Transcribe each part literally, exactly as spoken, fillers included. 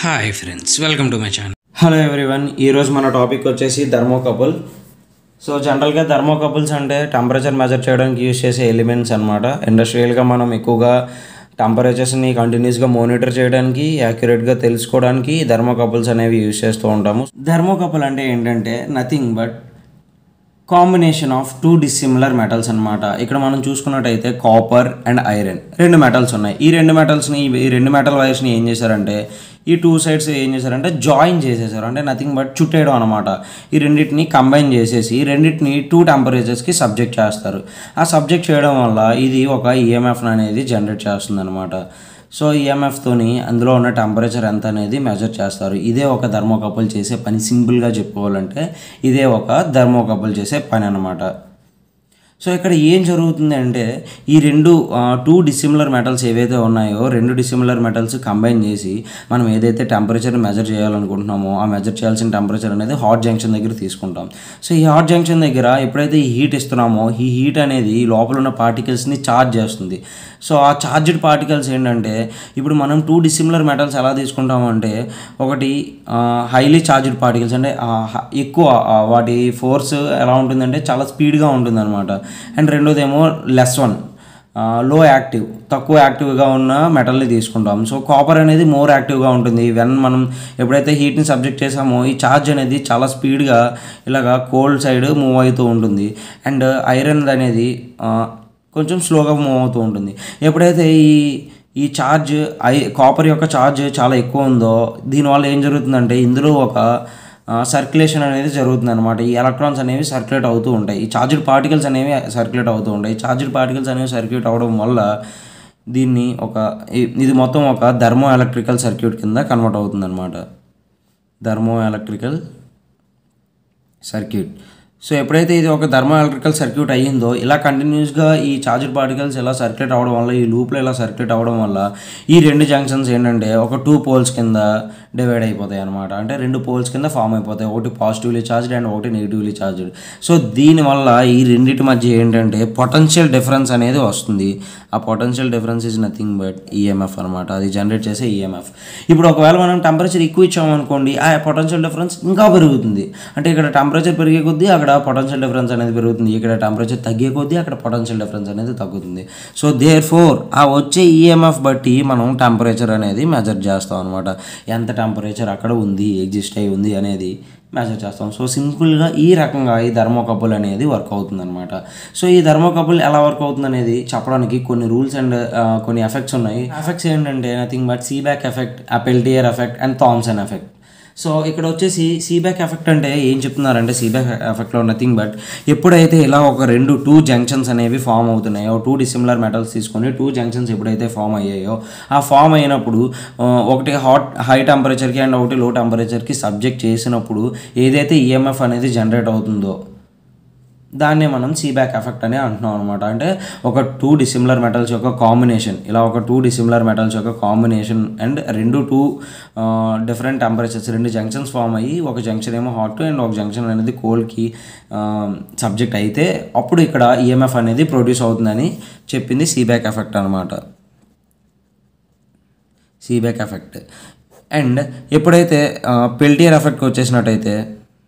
Hi friends, welcome to my channel. Hello everyone. ఈరోజు మన topic వచ్చేసి థర్మోకపుల్. సో జనరల్గా థర్మోకపుల్స్ అంటే టెంపరేచర్ మెజర్ చేయడానికి యూజ్ చేసే ఎలిమెంట్స్ అనమాట. ఇండస్ట్రియల్గా మనం ఎక్కువగా టెంపరేచర్స్ని కంటిన్యూస్గా మానిటర్ చేయడానికి, యాక్యురేట్గా తెలుసుకోవడానికి థర్మోకపుల్స్ అనేవి యూజ్ చేస్తూ ఉంటాము. థర్మోకపుల్ అంటే ఏంటంటే nothing but combination of two dissimilar metals అనమాట. ఇక్కడ మనం చూసుకున్నట్టయితే కాపర్ అండ్ ఐరన్ రెండు మెటల్స్ ఉన్నాయి. ఈ రెండు మెటల్స్ని ఈ రెండు మెటల్ వైర్స్ని ఏం చేశారంటే ఈ టూ సైడ్స్ ఏం చేశారంటే జాయిన్ చేసేసారు. అంటే నథింగ్ బట్ చుట్టేయడం అనమాట. ఈ రెండింటిని కంబైన్ చేసేసి రెండింటిని టూ టెంపరేచర్స్కి సబ్జెక్ట్ చేస్తారు. ఆ సబ్జెక్ట్ చేయడం వల్ల ఇది ఒక ఈఎంఎఫ్ అనేది జనరేట్ చేస్తుంది అనమాట. సో ఈఎంఎఫ్తోని అందులో ఉన్న టెంపరేచర్ ఎంత అనేది మెజర్ చేస్తారు. ఇదే ఒక థర్మోకపుల్ చేసే పని. సింపుల్గా చెప్పుకోవాలంటే ఇదే ఒక థర్మోకపుల్ చేసే పని అనమాట. సో ఇక్కడ ఏం జరుగుతుంది అంటే ఈ రెండు టూ డిసిమిలర్ మెటల్స్ ఏవైతే ఉన్నాయో రెండు డిసిమిలర్ మెటల్స్ కంబైన్ చేసి మనం ఏదైతే టెంపరేచర్ మెజర్ చేయాలనుకుంటున్నామో ఆ మెజర్ చేయాల్సిన టెంపరేచర్ అనేది హాట్ జంక్షన్ దగ్గర తీసుకుంటాం. సో ఈ హాట్ జంక్షన్ దగ్గర ఎప్పుడైతే ఈ హీట్ ఇస్తున్నామో ఈ హీట్ అనేది లోపల ఉన్న పార్టికల్స్ని ఛార్జ్ చేస్తుంది. సో ఆ ఛార్జ్డ్ పార్టికల్స్ ఏంటంటే ఇప్పుడు మనం టూ డిసిమిలర్ మెటల్స్ ఎలా తీసుకుంటాము అంటే ఒకటి హైలీ ఛార్జ్డ్ పార్టికల్స్ అంటే ఎక్కువ వాటి ఫోర్స్ ఎలా ఉంటుందంటే చాలా స్పీడ్గా ఉంటుంది అనమాట. అండ్ రెండోదేమో లెస్ వన్ లో యాక్టివ్ తక్కువ యాక్టివ్గా ఉన్న మెటల్ని తీసుకుంటాం. సో కాపర్ అనేది మోర్ యాక్టివ్గా ఉంటుంది. వెన్ మనం ఎప్పుడైతే హీట్ని సబ్జెక్ట్ చేసామో ఈ ఛార్జ్ అనేది చాలా స్పీడ్గా ఇలాగా కోల్డ్ సైడ్ మూవ్ అవుతూ ఉంటుంది. అండ్ ఐరన్ అనేది కొంచెం స్లోగా మూవ్ అవుతూ ఉంటుంది. ఎప్పుడైతే ఈ ఈ ఛార్జ్ ఐ కాపర్ యొక్క ఛార్జ్ చాలా ఎక్కువ ఉందో దీనివల్ల ఏం జరుగుతుందంటే ఇందులో ఒక సర్క్యులేషన్ అనేది జరుగుతుంది అనమాట. ఈ ఎలక్ట్రాన్స్ అనేవి సర్క్యులేట్ అవుతూ ఉంటాయి. ఈ ఛార్జ్డ్ పార్టికల్స్ అనేవి సర్క్యులేట్ అవుతూ ఉంటాయి. ఛార్జ్డ్ పార్టికల్స్ అనేవి సర్క్యులేట్ అవ్వడం వల్ల దీన్ని ఒక ఇది మొత్తం ఒక థర్మో ఎలక్ట్రికల్ సర్క్యూట్ కింద కన్వర్ట్ అవుతుంది అనమాట. Thermo electrical circuit. సో ఎప్పుడైతే ఇది ఒక థర్మో ఎలక్ట్రికల్ సర్క్యూట్ అయ్యిందో ఇలా కంటిన్యూస్గా ఈ ఛార్జ్డ్ పార్టికల్స్ ఇలా సర్క్యులేట్ అవ్వడం వల్ల ఈ లూప్లో ఇలా సర్క్యులేట్ అవ్వడం వల్ల ఈ రెండు జంక్షన్స్ ఏంటంటే ఒక టూ పోల్స్ కింద డివైడ్ అయిపోతాయి అనమాట. అంటే రెండు పోల్స్ కింద ఫామ్ అయిపోతాయి. ఒకటి పాజిటివ్లీ ఛార్జ్డ్ అండ్ ఒకటి నెగిటివ్లీ ఛార్జ్డ్. సో దీనివల్ల ఈ రెండింటి మధ్య ఏంటంటే పొటెన్షియల్ డిఫరెన్స్ అనేది వస్తుంది. ఆ potential difference is nothing but EMF అనమాట. అది జనరేట్ చేసే ఈఎంఎఫ్. ఇప్పుడు ఒకవేళ మనం టెంపరేచర్ ఎక్కువ ఇచ్చామనుకోండి ఆ పొటెన్షియల్ డిఫరెన్స్ ఇంకా పెరుగుతుంది. అంటే ఇక్కడ టెంపరేచర్ పెరిగే కొద్దీ అక్కడ పొటెన్షియల్ డిఫరెన్స్ అనేది పెరుగుతుంది. ఇక్కడ టెంపరేచర్ తగ్గే కొద్దీ అక్కడ పొటెన్షియల్ డిఫరెన్స్ అనేది తగ్గుతుంది. సో దేర్ ఫోర్ ఆ వచ్చే ఈఎంఎఫ్ బట్టి మనం టెంపరేచర్ అనేది మెజర్ చేస్తాం అనమాట. ఎంత టెంపరేచర్ అక్కడ ఉంది ఎగ్జిస్ట్ అయి ఉంది అనేది మెజర్ చేస్తాం. సో సింపుల్గా ఈ రకంగా ఈ థర్మోకపుల్ అనేది వర్క్ అవుతుంది అనమాట. సో ఈ థర్మోకపుల్ ఎలా వర్క్ అవుతుంది అనేది చెప్పడానికి కొన్ని రూల్స్ అండ్ కొన్ని ఎఫెక్ట్స్ ఉన్నాయి. ఎఫెక్ట్స్ ఏంటంటే nothing but Seebeck effect, Peltier effect and Thomson effect. So ఇక్కడ వచ్చేసి సీబ్యాక్ ఎఫెక్ట్ అంటే ఏం చెప్తున్నారంటే సీబ్యాక్ ఎఫెక్ట్లో నథింగ్ బట్ ఎప్పుడైతే ఇలా ఒక రెండు టూ జంక్షన్స్ అనేవి ఫామ్ అవుతున్నాయో టూ డిసిమిలర్ మెటల్స్ తీసుకొని టూ జంక్షన్స్ ఎప్పుడైతే ఫామ్ అయ్యాయో ఆ ఫామ్ అయినప్పుడు ఒకటి హాట్ హై టెంపరేచర్కి అండ్ ఒకటి లో టెంపరేచర్కి సబ్జెక్ట్ చేసినప్పుడు ఏదైతే ఈఎంఎఫ్ అనేది జనరేట్ అవుతుందో దాన్నే మనం సీబ్యాక్ ఎఫెక్ట్ అని అంటున్నాం అనమాట. అంటే ఒక టూ డిసిమిలర్ మెటల్స్ యొక్క కాంబినేషన్ ఇలా ఒక టూ డిసిమిలర్ మెటల్స్ యొక్క కాంబినేషన్ అండ్ రెండు టూ డిఫరెంట్ టెంపరేచర్స్ రెండు జంక్షన్స్ ఫామ్ అయ్యి ఒక జంక్షన్ ఏమో హాట్ అండ్ ఒక జంక్షన్ అనేది కోల్డ్కి సబ్జెక్ట్ అయితే అప్పుడు ఇక్కడ ఈఎంఎఫ్ అనేది ప్రొడ్యూస్ అవుతుందని చెప్పింది సీబ్యాక్ ఎఫెక్ట్ అనమాట. Seebeck effect. అండ్ ఎప్పుడైతే పెల్టియర్ ఎఫెక్ట్కి వచ్చేసినట్టయితే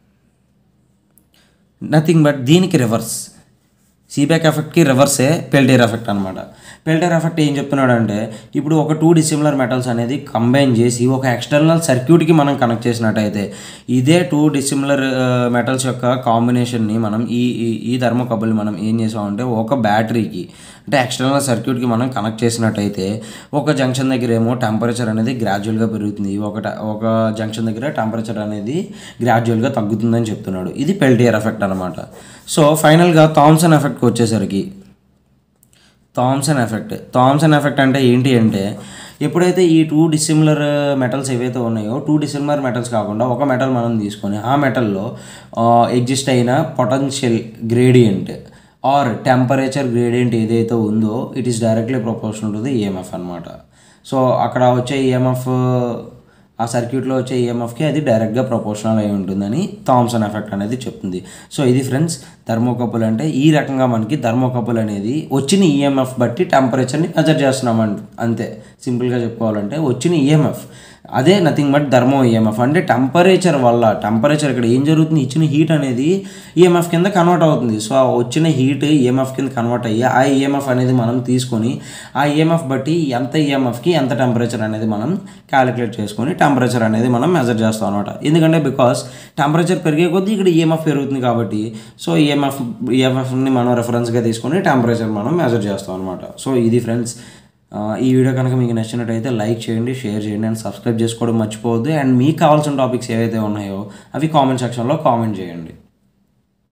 నథింగ్ బట్ దీనికి రివర్స్. సీబ్యాక్ ఎఫెక్ట్కి రివర్సే పెల్టియర్ ఎఫెక్ట్ అనమాట. పెల్టియర్ ఎఫెక్ట్ ఏం చెప్తున్నాడు అంటే ఇప్పుడు ఒక టూ డిసిమిలర్ మెటల్స్ అనేది కంబైన్ చేసి ఒక ఎక్స్టర్నల్ సర్క్యూట్కి మనం కనెక్ట్ చేసినట్టయితే ఇదే టూ డిసిమిలర్ మెటల్స్ యొక్క కాంబినేషన్ని మనం ఈ ఈ థర్మోకపుల్ని మనం ఏం చేసామంటే ఒక బ్యాటరీకి అంటే ఎక్స్టర్నల్ సర్క్యూట్కి మనం కనెక్ట్ చేసినట్టయితే ఒక జంక్షన్ దగ్గర ఏమో టెంపరేచర్ అనేది గ్రాడ్యువల్గా పెరుగుతుంది, ఒక ఒక జంక్షన్ దగ్గర టెంపరేచర్ అనేది గ్రాడ్యువల్గా తగ్గుతుందని చెప్తున్నాడు. ఇది పెల్టియర్ ఎఫెక్ట్ అనమాట. సో ఫైనల్గా థామ్సన్ ఎఫెక్ట్కి వచ్చేసరికి థామ్సన్ ఎఫెక్ట్ థామ్సన్ ఎఫెక్ట్ అంటే ఏంటి అంటే ఎప్పుడైతే ఈ టూ డిసిమిలర్ మెటల్స్ ఏవైతే ఉన్నాయో టూ డిసిమిలర్ మెటల్స్ కాకుండా ఒక మెటల్ మనం తీసుకొని ఆ మెటల్లో ఎగ్జిస్ట్ అయిన potential gradient or temperature gradient ఏదైతే ఉందో it is directly proportional to the EMF అనమాట. సో అక్కడ వచ్చే ఈఎంఎఫ్ ఆ సర్క్యూట్లో వచ్చే ఈఎంఎఫ్కి అది డైరెక్ట్గా ప్రపోర్షనల్ అయి ఉంటుందని థామ్సన్ ఎఫెక్ట్ అనేది చెప్తుంది. సో ఇది ఫ్రెండ్స్ థర్మోకపుల్ అంటే ఈ రకంగా మనకి థర్మోకపుల్ అనేది వచ్చిన ఈఎంఎఫ్ బట్టి టెంపరేచర్ని మెజర్ చేస్తున్నాం అంతే. సింపుల్గా చెప్పుకోవాలంటే వచ్చిన ఈఎంఎఫ్ అదే నథింగ్ బట్ థర్మో ఈఎంఎఫ్. అంటే టెంపరేచర్ వల్ల, టెంపరేచర్ ఇక్కడ ఏం జరుగుతుంది, ఇచ్చిన హీట్ అనేది ఈఎంఎఫ్ కింద కన్వర్ట్ అవుతుంది. సో ఆ వచ్చిన హీట్ ఈఎంఎఫ్ కింద కన్వర్ట్ అయ్యి ఆ ఈఎంఎఫ్ అనేది మనం తీసుకొని ఆ ఈఎంఎఫ్ బట్టి ఎంత ఈఎంఎఫ్కి ఎంత టెంపరేచర్ అనేది మనం క్యాలిక్యులేట్ చేసుకొని టెంపరేచర్ అనేది మనం మెజర్ చేస్తాం అనమాట. ఎందుకంటే బికాస్ టెంపరేచర్ పెరిగే కొద్దీ ఇక్కడ ఈఎంఎఫ్ పెరుగుతుంది కాబట్టి సో ఈఎంఎఫ్ ఈఎంఎఫ్ని మనం రెఫరెన్స్గా తీసుకొని టెంపరేచర్ మనం మెజర్ చేస్తాం అనమాట. సో ఇది ఫ్రెండ్స్, ఈ వీడియో కనుక మీకు నచ్చినట్టయితే లైక్ చేయండి, షేర్ చేయండి అండ్ సబ్స్క్రైబ్ చేసుకోవడం మర్చిపోవద్దు. అండ్ మీకు కావాల్సిన టాపిక్స్ ఏవైతే ఉన్నాయో అవి కామెంట్ సెక్షన్లో కామెంట్ చేయండి.